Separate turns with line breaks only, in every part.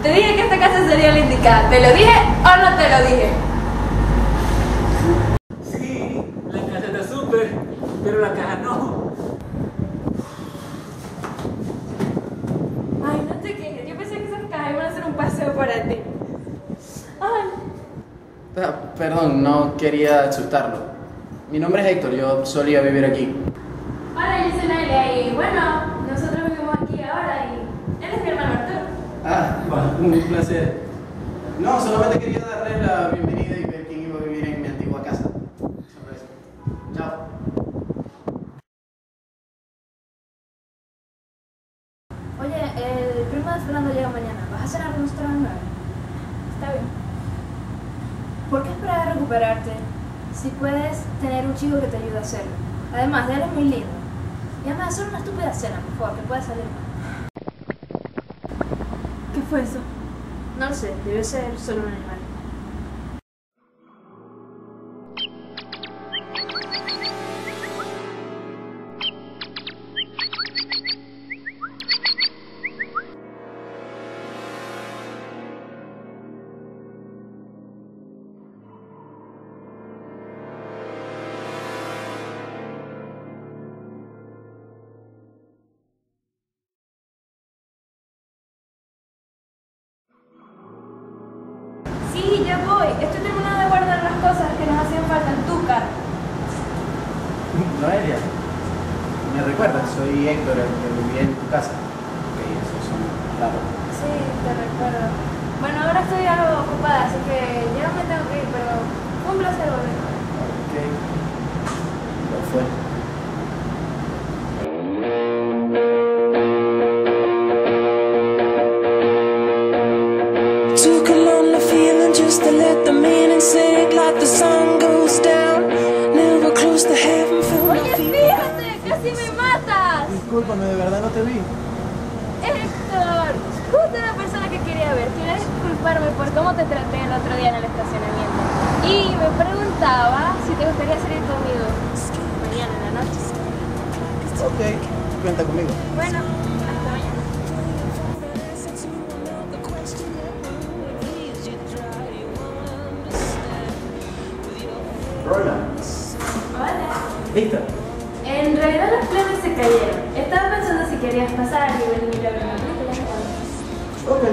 Te dije que esta casa sería la indicada. ¿Te lo dije o no te lo dije?
Sí, la casa está súper, pero la caja no.
Ay, no te quejes. Yo pensé que esas cajas iban a ser un paseo para ti. Ay.
Perdón, no quería asustarlo. Mi nombre es Héctor, yo solía vivir aquí.
Hola, yo soy Naila y bueno, nosotros vivimos aquí ahora y él es mi hermano Arturo.
Un placer. No, solamente quería darles la bienvenida y ver quién iba a vivir en mi antigua casa. Solo eso. Chao.
Oye, el primo de Fernando llega mañana. ¿Vas a cenar con nosotros a las 9?
Está bien.
¿Por qué esperar a recuperarte si puedes tener un chico que te ayude a hacerlo? Además, él es muy lindo. Y además, hacer una estúpida cena, por favor, que puede salir mal.
¿Qué fue eso?
No lo sé, debe ser solo un animal.
Sí, ya voy. Estoy terminando de guardar las cosas que nos hacían falta en tu carro.
Noelia, ¿me recuerdas? Soy Héctor, el que vivía en tu casa. Ok, eso suena raro.
Sí, te recuerdo. Bueno, ahora estoy algo ocupada, así que ya me tengo que ir, pero fue un placer volver.
Ok. Lo fue.
Took a lonely feeling just to let the meaning sink like the sun goes down. Never close to heaven, feel my
Oye,
feet.
fíjate, casi me matas.
Discúlpame, de verdad no te vi.
Héctor, justo la persona que quería ver. Quería disculparme por cómo te traté el otro día en el estacionamiento. Y me preguntaba si te gustaría salir conmigo mañana en la noche.
Ok, cuenta conmigo.
Bueno, hasta mañana.
Roland.
Hola.
¿Lista?
En realidad los planes se cayeron. Estaba pensando si querías pasar y venir a ver una película.
Ok.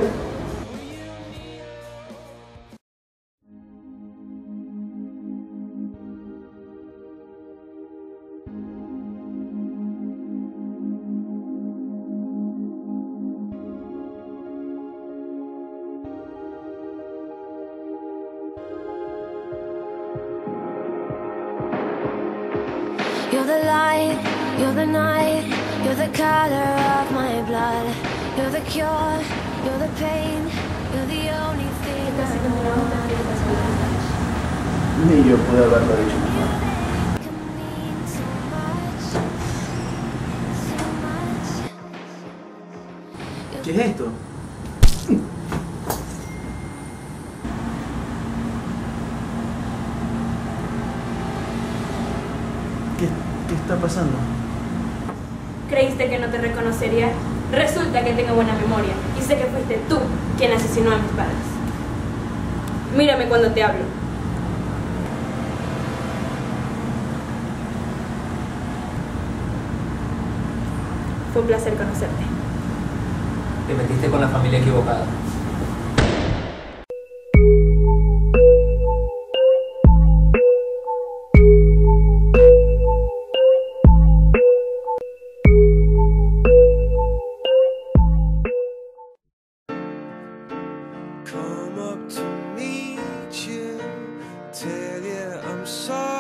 You're the light, you're the night, you're the color of my blood. You're the cure, you're the pain, you're the only thing I want.
Ni yo pude haberlo dicho mejor.
Can mean so much, so much.
¿Qué es esto? ¿Qué está pasando?
¿Creíste que no te reconocería? Resulta que tengo buena memoria y sé que fuiste tú quien asesinó a mis padres. Mírame cuando te hablo. Fue un placer conocerte.
Te metiste con la familia equivocada.
Come up to meet you, tell you I'm sorry.